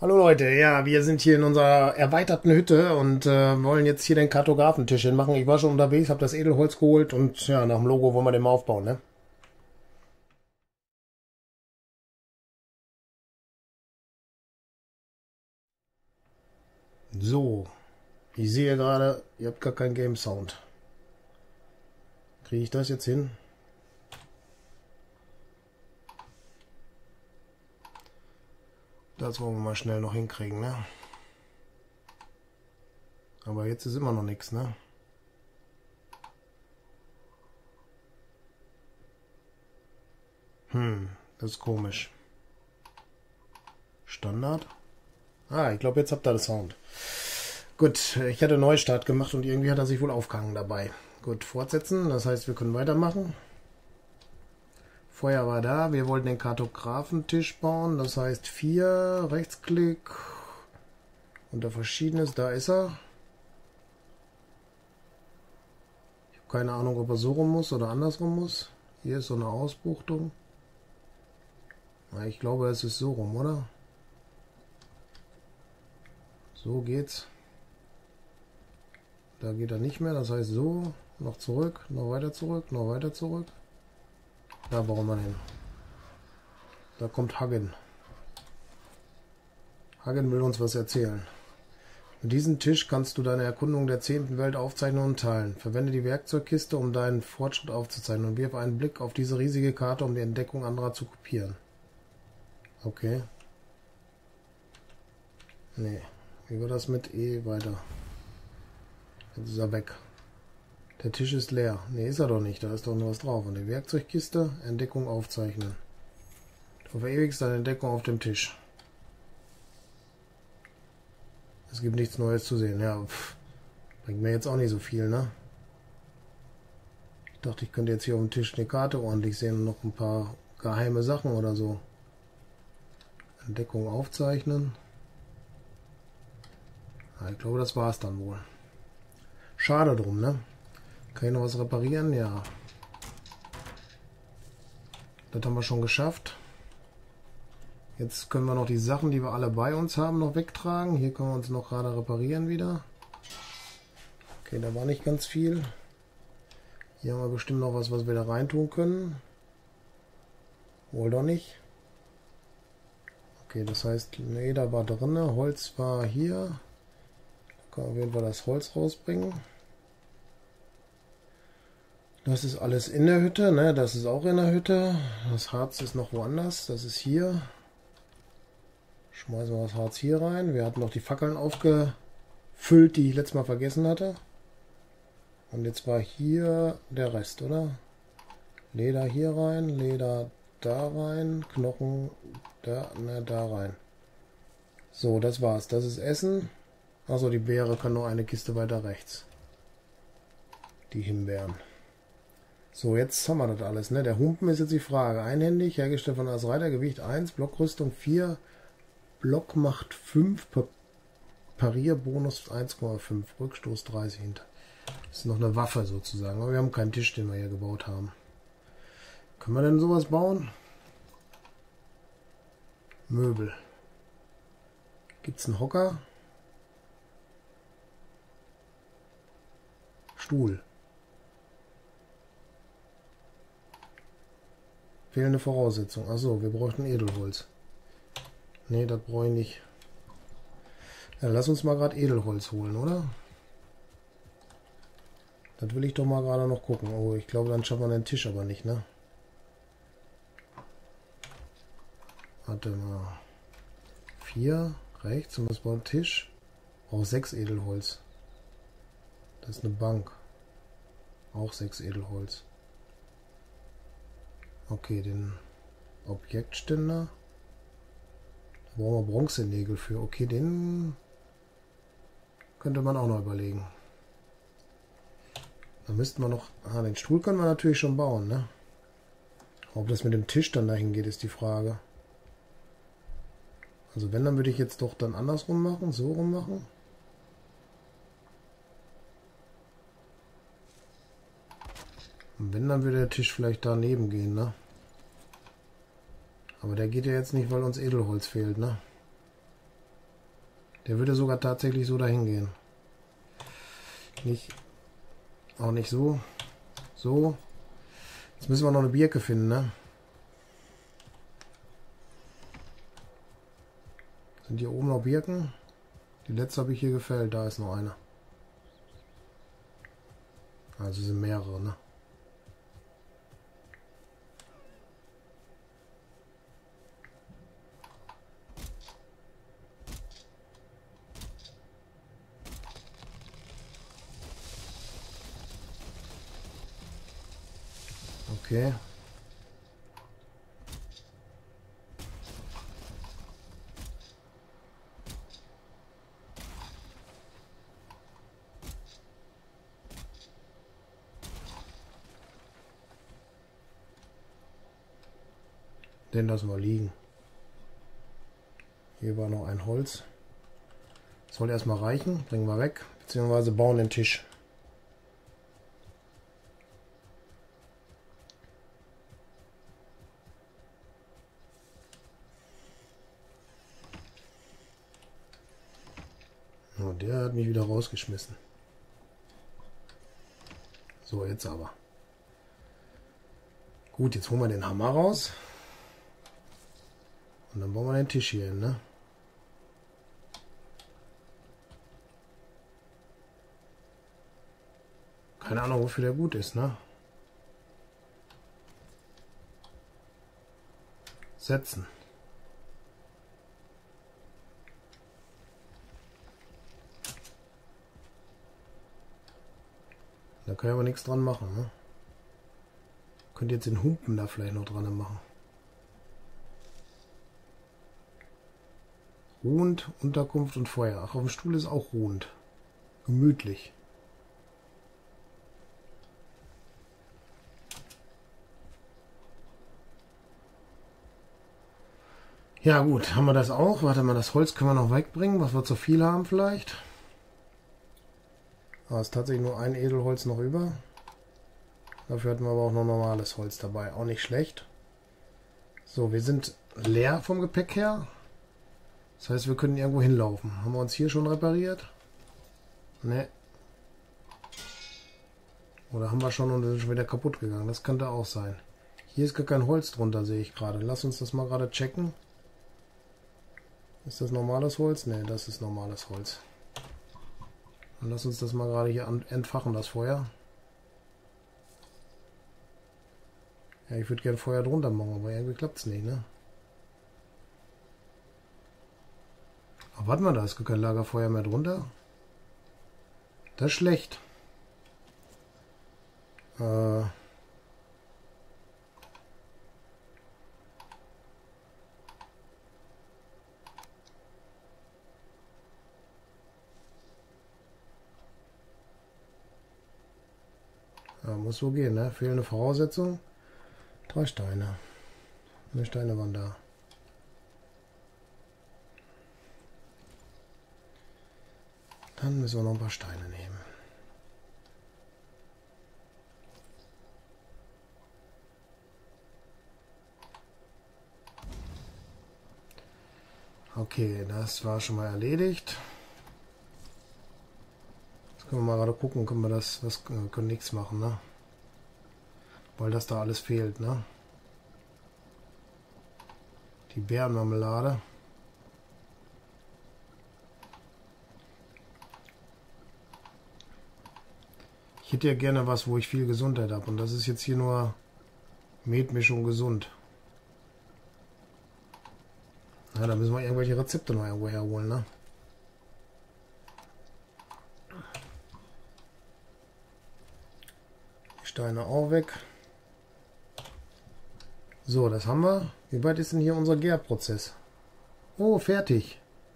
Hallo Leute, ja, wir sind hier in unserer erweiterten Hütte und wollen jetzt hier den Kartografentisch hinmachen. Ich war schon unterwegs, habe das Edelholz geholt und ja, nach dem Logo wollen wir den mal aufbauen, ne? So, ich sehe gerade, ihr habt gar keinen Game Sound. Kriege ich das jetzt hin? Das wollen wir mal schnell noch hinkriegen, ne? Aber jetzt ist immer noch nichts, ne? Das ist komisch. Standard? Ah, ich glaube, jetzt habt ihr den Sound. Gut, ich hatte Neustart gemacht und irgendwie hat er sich wohl aufgehangen dabei. Gut, fortsetzen, das heißt, wir können weitermachen. Feuer war da, wir wollten den Kartografentisch bauen, das heißt 4, Rechtsklick, unter Verschiedenes, da ist er. Ich habe keine Ahnung, ob er so rum muss oder andersrum muss. Hier ist so eine Ausbuchtung. Na, ich glaube, es ist so rum, oder? So geht's. Da geht er nicht mehr, das heißt so, noch zurück, noch weiter zurück, noch weiter zurück. Da brauchen wir hin. Da kommt Hagen. Hagen will uns was erzählen. Mit diesem Tisch kannst du deine Erkundung der 10. Welt aufzeichnen und teilen. Verwende die Werkzeugkiste, um deinen Fortschritt aufzuzeichnen und wirf einen Blick auf diese riesige Karte, um die Entdeckung anderer zu kopieren. Okay. Nee. Wie war das mit E weiter? Jetzt ist er weg. Der Tisch ist leer. Nee, ist er doch nicht. Da ist doch noch was drauf. Und die Werkzeugkiste, Entdeckung aufzeichnen. Du verewigst deine Entdeckung auf dem Tisch. Es gibt nichts Neues zu sehen. Ja, bringt mir jetzt auch nicht so viel, ne? Ich dachte, ich könnte jetzt hier auf dem Tisch eine Karte ordentlich sehen und noch ein paar geheime Sachen oder so. Entdeckung aufzeichnen. Ja, ich glaube, das war es dann wohl. Schade drum, ne? Kann ich noch was reparieren? Ja. Das haben wir schon geschafft. Jetzt können wir noch die Sachen, die wir alle bei uns haben, noch wegtragen. Hier können wir uns noch gerade reparieren wieder. Okay, da war nicht ganz viel. Hier haben wir bestimmt noch was, was wir da reintun können. Wohl doch nicht. Okay, das heißt, nee, da war drin. Holz war hier. Da können wir auf jeden Fall das Holz rausbringen. Das ist alles in der Hütte, ne? Das ist auch in der Hütte. Das Harz ist noch woanders. Das ist hier. Schmeißen wir das Harz hier rein. Wir hatten noch die Fackeln aufgefüllt, die ich letztes Mal vergessen hatte. Und jetzt war hier der Rest, oder? Leder hier rein, Leder da rein, Knochen da, ne, da rein. So, das war's. Das ist Essen. Also die Beere kann nur eine Kiste weiter rechts. Die Himbeeren. So, jetzt haben wir das alles, ne? Der Humpen ist jetzt die Frage. Einhändig, hergestellt von als Reiter, Gewicht 1, Blockrüstung 4, Blockmacht 5, Parierbonus 1,5, Rückstoß 30 hinter. Das ist noch eine Waffe sozusagen, aber wir haben keinen Tisch, den wir hier gebaut haben. Können wir denn sowas bauen? Möbel. Gibt es einen Hocker? Stuhl. Fehlende Voraussetzung. Achso, wir bräuchten Edelholz. Ne, das brauche ich nicht. Ja, lass uns mal gerade Edelholz holen, oder? Das will ich doch mal gerade noch gucken. Oh, ich glaube, dann schaffen wir den Tisch aber nicht, ne? Warte mal. 4 rechts und was war ein Tisch? Auch 6 Edelholz. Das ist eine Bank. Auch 6 Edelholz. Okay, den Objektständer. Da brauchen wir Bronzenägel für. Okay, den könnte man auch noch überlegen. Da müssten wir noch... Ah, den Stuhl können wir natürlich schon bauen, ne? Ob das mit dem Tisch dann dahin geht, ist die Frage. Also wenn, dann würde ich jetzt doch dann andersrum machen, so rum machen. Und wenn, dann würde der Tisch vielleicht daneben gehen, ne? Aber der geht ja jetzt nicht, weil uns Edelholz fehlt, ne? Der würde sogar tatsächlich so dahin gehen. Nicht, auch nicht so. So. Jetzt müssen wir noch eine Birke finden, ne? Sind hier oben noch Birken? Die letzte habe ich hier gefällt. Da ist noch eine. Also sind mehrere, ne? Okay. Den lassen wir liegen. Hier war noch ein Holz. Soll erstmal reichen. Bringen wir weg. Beziehungsweise bauen den Tisch. Oh, der hat mich wieder rausgeschmissen. So, jetzt aber. Gut, jetzt holen wir den Hammer raus. Und dann bauen wir den Tisch hier hin, ne? Keine Ahnung, wofür der gut ist, ne? Setzen. Da kann ich aber nichts dran machen, ne? Könnt jetzt den Humpen da vielleicht noch dran machen. Ruhend, Unterkunft und Feuer. Ach, auf dem Stuhl ist auch ruhend. Gemütlich. Ja gut, haben wir das auch. Warte mal, das Holz können wir noch wegbringen, was wir zu viel haben vielleicht. Aber es ist tatsächlich nur ein Edelholz noch über. Dafür hatten wir aber auch noch normales Holz dabei. Auch nicht schlecht. So, wir sind leer vom Gepäck her. Das heißt, wir können irgendwo hinlaufen. Haben wir uns hier schon repariert? Ne. Oder haben wir schon und sind schon wieder kaputt gegangen? Das könnte auch sein. Hier ist gar kein Holz drunter, sehe ich gerade. Lass uns das mal gerade checken. Ist das normales Holz? Ne, das ist normales Holz. Dann lass uns das mal gerade hier entfachen, das Feuer. Ja, ich würde gerne Feuer drunter machen, aber irgendwie klappt es nicht, ne? Aber warte mal, da ist gar kein Lagerfeuer mehr drunter. Das ist schlecht. Ja, muss so gehen, ne? Fehlende Voraussetzung. 3 Steine. Mehr Steine waren da. Dann müssen wir noch ein paar Steine nehmen. Okay, das war schon mal erledigt. Jetzt können wir mal gerade gucken, können wir das, was können nichts machen, ne? Weil das da alles fehlt, ne? Die Beerenmarmelade. Ich hätte ja gerne was, wo ich viel Gesundheit habe. Und das ist jetzt hier nur Metmischung gesund. Na, da müssen wir irgendwelche Rezepte noch irgendwo herholen, ne? Die Steine auch weg. So, das haben wir. Wie weit ist denn hier unser Gärprozess? Oh, fertig.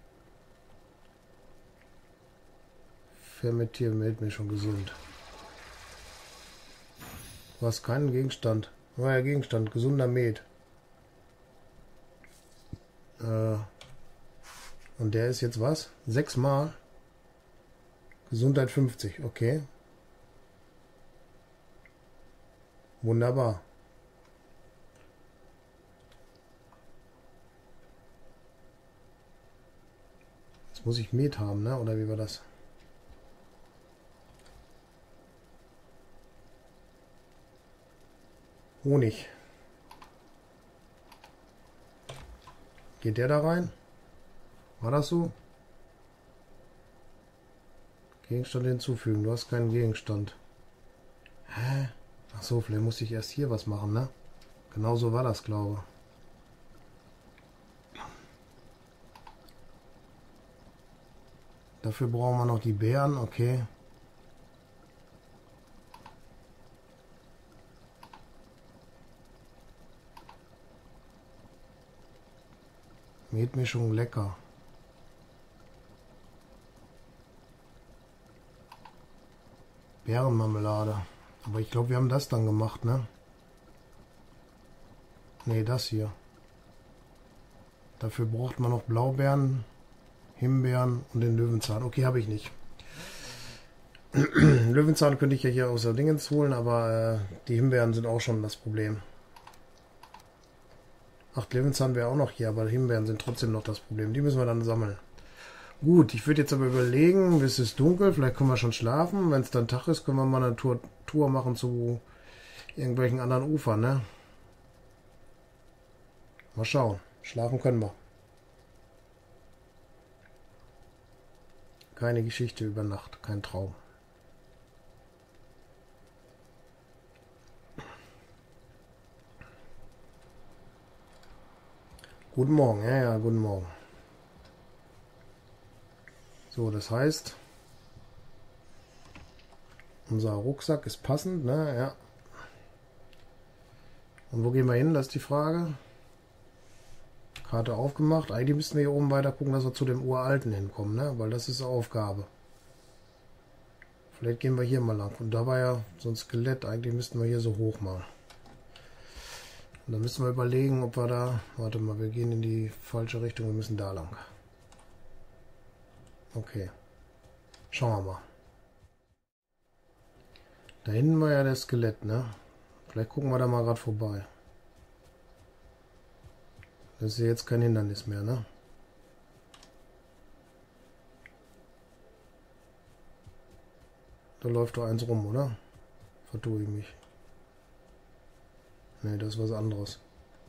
Fermentiert Metmischung gesund. Du hast keinen Gegenstand. Neuer Gegenstand, gesunder Met. Und der ist jetzt was? 6 Mal. Gesundheit 50, okay. Wunderbar. Jetzt muss ich Met haben, ne? Oder wie war das? Honig. Geht der da rein? War das so? Gegenstand hinzufügen. Du hast keinen Gegenstand. Hä? Ach so, vielleicht musste ich erst hier was machen, ne? Genau so war das, glaube ich. Dafür brauchen wir noch die Beeren, okay. Metmischung lecker. Beerenmarmelade. Aber ich glaube, wir haben das dann gemacht, ne? Ne, das hier. Dafür braucht man noch Blaubeeren, Himbeeren und den Löwenzahn. Okay, habe ich nicht. Löwenzahn könnte ich ja hier aus der Dingens holen, aber die Himbeeren sind auch schon das Problem. Ach, Löwenzahn wäre auch noch hier, aber Himbeeren sind trotzdem noch das Problem. Die müssen wir dann sammeln. Gut, ich würde jetzt aber überlegen, es ist dunkel, vielleicht können wir schon schlafen. Wenn es dann Tag ist, können wir mal eine Tour machen zu irgendwelchen anderen Ufern, ne? Mal schauen. Schlafen können wir. Keine Geschichte über Nacht, kein Traum. Guten Morgen, ja, guten Morgen. So, das heißt, unser Rucksack ist passend, ne? Ja. Und wo gehen wir hin? Das ist die Frage. Karte aufgemacht. Eigentlich müssten wir hier oben weiter gucken, dass wir zu dem Uralten hinkommen, ne? Weil das ist Aufgabe. Vielleicht gehen wir hier mal lang. Und da war ja so ein Skelett. Eigentlich müssten wir hier so hoch mal. Und dann müssen wir überlegen, ob wir da... Warte mal, wir gehen in die falsche Richtung. Wir müssen da lang. Okay. Schauen wir mal. Da hinten war ja der Skelett, ne? Vielleicht gucken wir da mal gerade vorbei. Das ist ja jetzt kein Hindernis mehr, ne? Da läuft doch eins rum, oder? Vertue ich mich. Ne, das ist was anderes.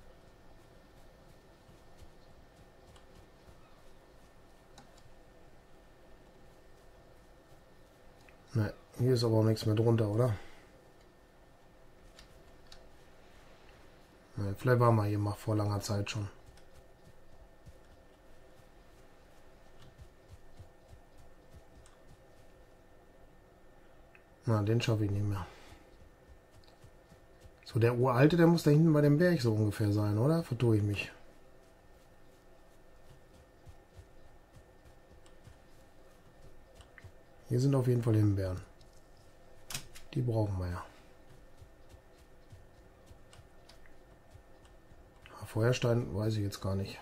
Ne, hier ist aber auch nichts mehr drunter, oder? Ne, vielleicht waren wir hier mal vor langer Zeit schon. Na, den schaffe ich nicht mehr. So, der Uralte, der muss da hinten bei dem Berg so ungefähr sein, oder? Vertue ich mich. Hier sind auf jeden Fall Himbeeren. Die brauchen wir ja. Feuerstein weiß ich jetzt gar nicht.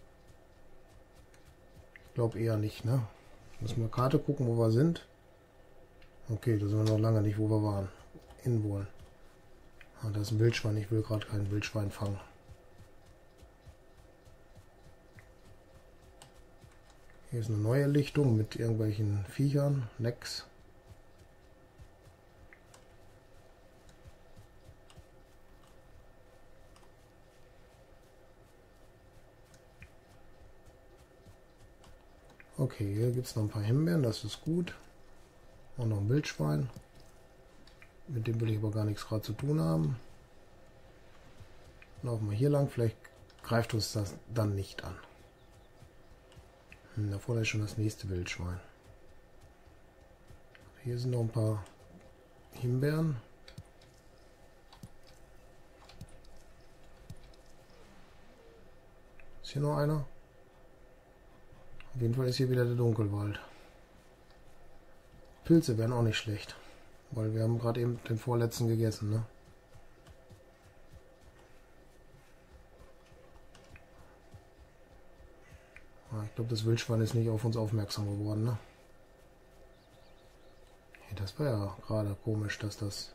Ich glaube eher nicht, ne? Müssen wir Karte gucken, wo wir sind. Okay, da sind wir noch lange nicht, wo wir waren. Inwohlen. Ah, da ist ein Wildschwein. Ich will gerade kein Wildschwein fangen. Hier ist eine neue Lichtung mit irgendwelchen Viechern. Necks. Okay, hier gibt es noch ein paar Himbeeren. Das ist gut. Und noch ein Wildschwein. Mit dem will ich aber gar nichts gerade zu tun haben. Laufen wir hier lang. Vielleicht greift uns das dann nicht an. Da vorne ist schon das nächste Wildschwein. Hier sind noch ein paar Himbeeren. Ist hier noch einer? Auf jeden Fall ist hier wieder der Dunkelwald. Pilze wären auch nicht schlecht. Weil wir haben gerade eben den vorletzten gegessen, ne? Ich glaube, das Wildschwein ist nicht auf uns aufmerksam geworden, ne? Hey, das war ja gerade komisch, dass das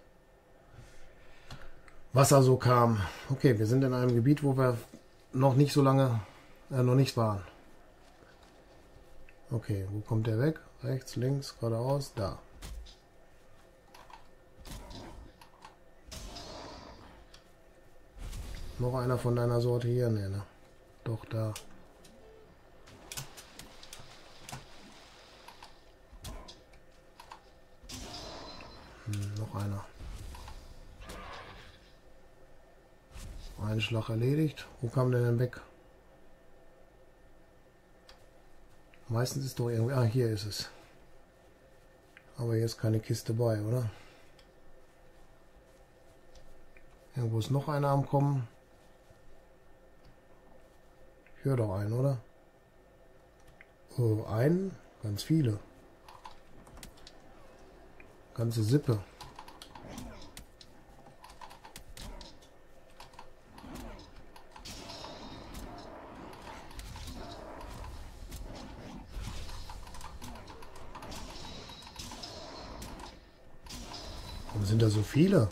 Wasser so kam. Okay, wir sind in einem Gebiet, wo wir noch nicht so lange, noch nicht waren. Okay, wo kommt der weg? Rechts, links, geradeaus, da. Noch einer von deiner Sorte hier? Nee, ne? Doch, da. Noch einer. Ein Schlag erledigt. Wo kam der denn weg? Meistens ist doch irgendwie... Ah, hier ist es. Aber hier ist keine Kiste bei, oder? Irgendwo ist noch einer am Kommen. Ich höre doch einen, oder? Oh, einen? Ganz viele. Ganze Sippe. Warum sind da so viele?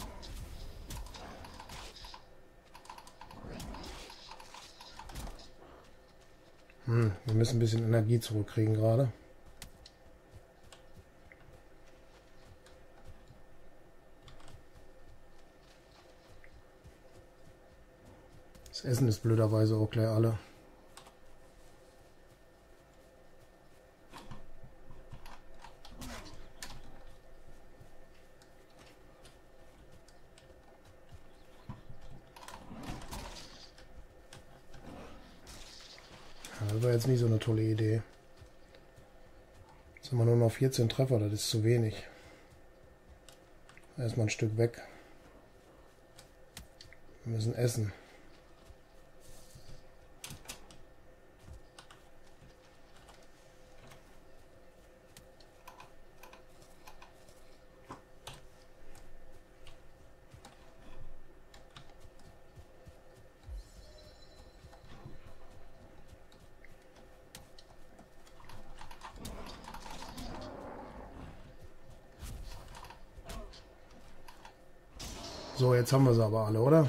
Wir müssen ein bisschen Energie zurückkriegen gerade. Das Essen ist blöderweise auch gleich alle. Das war jetzt nicht so eine tolle Idee. Jetzt haben wir nur noch 14 Treffer, das ist zu wenig. Erstmal ein Stück weg. Wir müssen essen. So, jetzt haben wir sie aber alle, oder?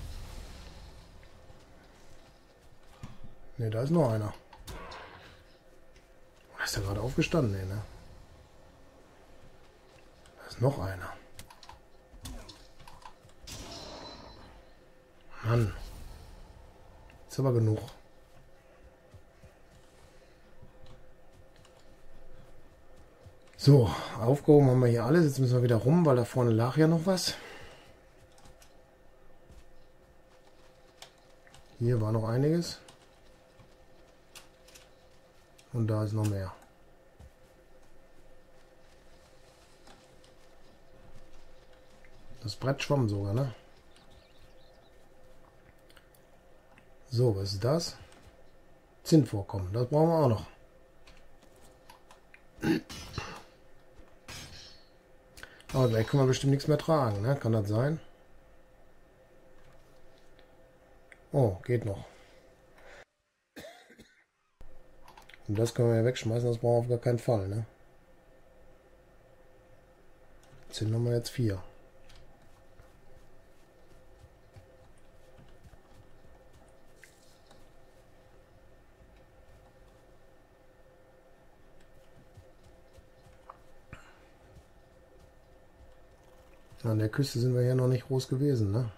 Ne, da ist noch einer. Ist der gerade aufgestanden? Nee, ne? Da ist noch einer. Mann. Ist aber genug. So, aufgehoben haben wir hier alles. Jetzt müssen wir wieder rum, weil da vorne lag ja noch was. Hier war noch einiges. Und da ist noch mehr. Das Brett schwamm sogar, ne? So, was ist das? Zinnvorkommen, das brauchen wir auch noch. Aber gleich können wir bestimmt nichts mehr tragen, ne? Kann das sein? Oh, geht noch. Und das können wir ja wegschmeißen, das brauchen wir auf gar keinen Fall, ne? Zinn haben wir jetzt 4. An der Küste sind wir ja noch nicht groß gewesen, ne?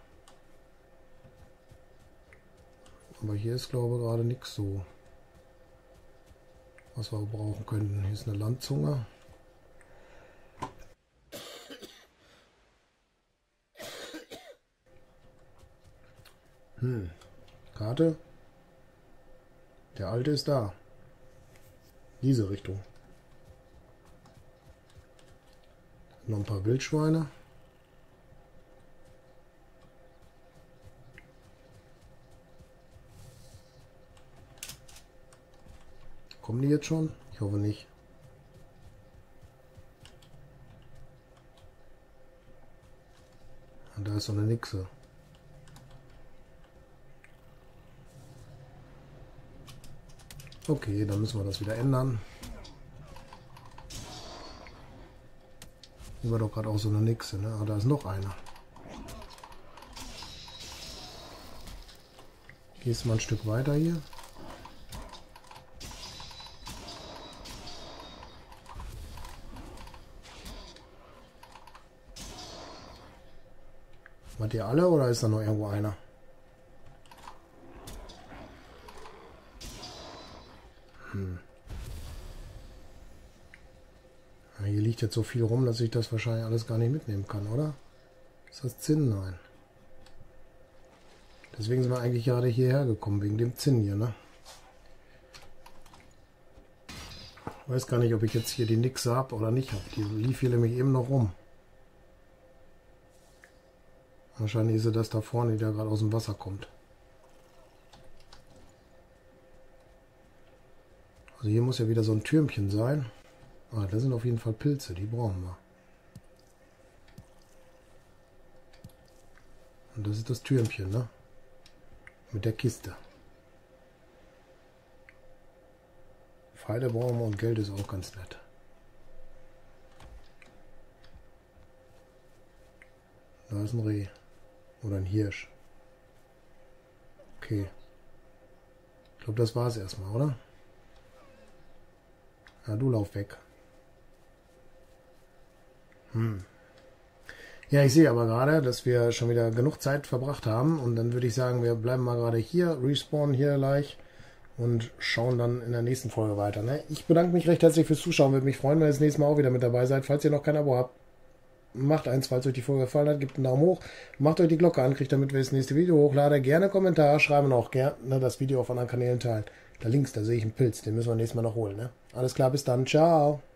Aber hier ist, glaube ich, gerade nichts so, was wir brauchen könnten. Hier ist eine Landzunge. Karte. Der alte ist da. Diese Richtung. Noch ein paar Wildschweine. Kommen die jetzt schon? Ich hoffe nicht. Und da ist so eine Nixe. Okay, dann müssen wir das wieder ändern. Hier war doch gerade auch so eine Nixe, ne? Aber da ist noch einer. Gehst mal ein Stück weiter hier. Wart ihr alle oder ist da noch irgendwo einer? Ja, hier liegt jetzt so viel rum, dass ich das wahrscheinlich alles gar nicht mitnehmen kann, oder? Ist das Zinn? Nein. Deswegen sind wir eigentlich gerade hierher gekommen, wegen dem Zinn hier, ne? Ich weiß gar nicht, ob ich jetzt hier die Nixe habe oder nicht habe. Die lief hier nämlich eben noch rum. Wahrscheinlich ist sie das da vorne, die da gerade aus dem Wasser kommt. Also hier muss ja wieder so ein Türmchen sein. Ah, da sind auf jeden Fall Pilze, die brauchen wir. Und das ist das Türmchen, ne? Mit der Kiste. Pfeile brauchen wir und Geld ist auch ganz nett. Da ist ein Reh. Oder ein Hirsch. Okay. Ich glaube, das war es erstmal, oder? Ja, du lauf weg. Ja, ich sehe aber gerade, dass wir schon wieder genug Zeit verbracht haben. Und dann würde ich sagen, wir bleiben mal gerade hier, respawnen hier gleich und schauen dann in der nächsten Folge weiter. Ne? Ich bedanke mich recht herzlich fürs Zuschauen. Würde mich freuen, wenn ihr das nächste Mal auch wieder mit dabei seid. Falls ihr noch kein Abo habt, macht eins, falls euch die Folge gefallen hat, gebt einen Daumen hoch, macht euch die Glocke an, kriegt damit wir das nächste Video hochladen. Gerne Kommentar schreiben und auch gerne das Video auf anderen Kanälen teilen. Da links, da sehe ich einen Pilz, den müssen wir nächstes Mal noch holen. Ne? Alles klar, bis dann, ciao.